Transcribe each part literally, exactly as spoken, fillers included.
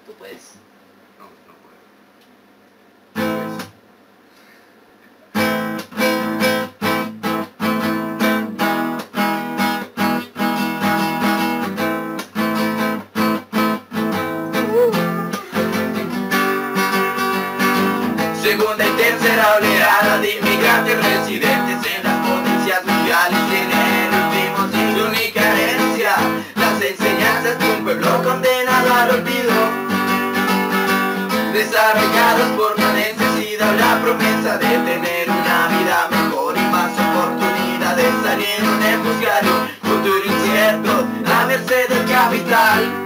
Tú puedes. No, no puedo. Segunda y tercera oleada de inmigrantes residentes en las potencias mundiales tienen el último sin su única herencia, las enseñanzas de un pueblo condenado al olvido, desarrollados por la necesidad o la promesa de tener una vida mejor y más oportunidades, salieron en buscar un futuro incierto a merced del capital.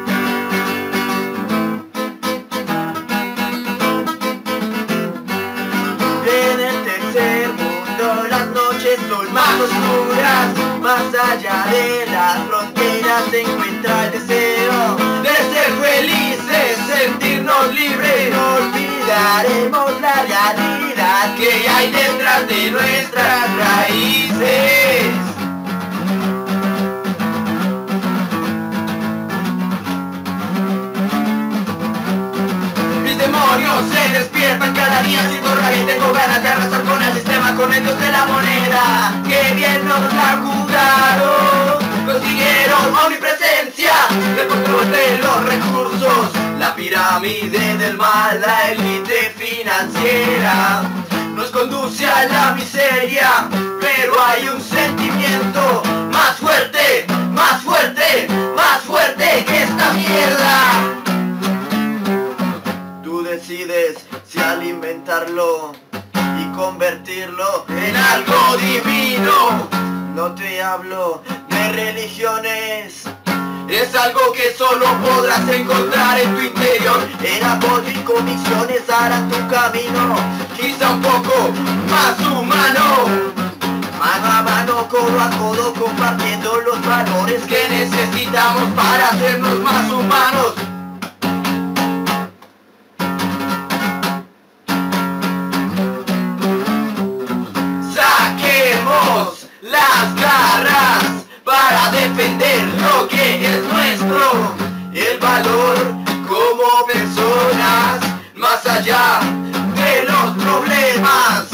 Son más oscuras, más allá de las fronteras se encuentra el deseo de ser felices, sentirnos libres. No olvidaremos la realidad que hay detrás de nuestras raíces. Mis demonios se despiertan cada día, siento rabia y tengo ganas de arrasar con el sistema, con el dios de la moneda. ¡Qué bien nos la jugaron! Consiguieron omnipresencia, el control de los recursos, la pirámide del mal, la élite financiera nos conduce a la miseria, pero hay un sentimiento más fuerte, más fuerte, más fuerte que esta mierda. Tú decides si alimentarlo y convertirlo en algo divino. No te hablo de religiones, es algo que solo podrás encontrar en tu interior. El amor y convicciones harán tu camino quizá un poco más humano, mano a mano, codo a codo, compartiendo los valores que necesitamos para hacernos más humanos. Las garras para defender lo que es nuestro, el valor como personas, más allá de los problemas.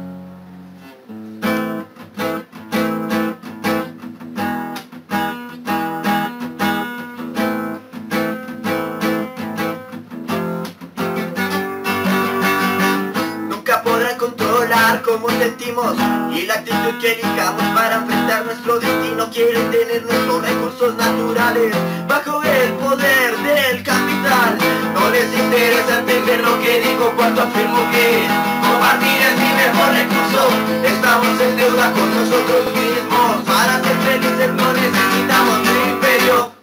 Nunca podrán controlar cómo sentimos y la actitud que elijamos para enfrentar nuestro destino. Quieren tener nuestros recursos naturales bajo el poder del capital. No les interesa entender lo que digo cuando afirmo que compartir es mi mejor recurso. Estamos en deuda con nosotros mismos. Para ser felices no necesitamos un imperio.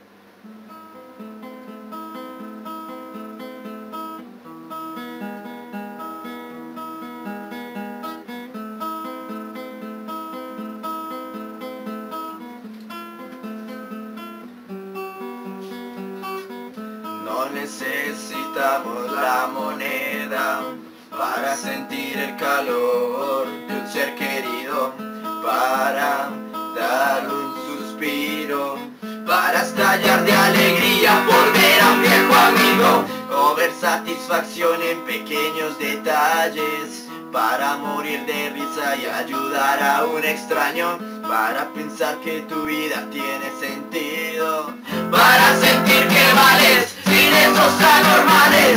No necesitamos la moneda para sentir el calor de un ser querido, para dar un suspiro, para estallar de alegría por ver a un viejo amigo, o ver satisfacción en pequeños detalles, para morir de risa y ayudar a un extraño, para pensar que tu vida tiene sentido, para sentir que vales sin esos anormales.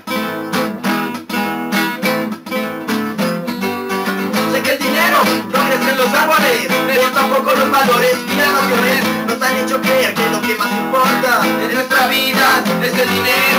Sé que el dinero no crece en los árboles, pero tampoco los valores y las nociones nos han hecho creer que lo que más importa en nuestra vida es el dinero.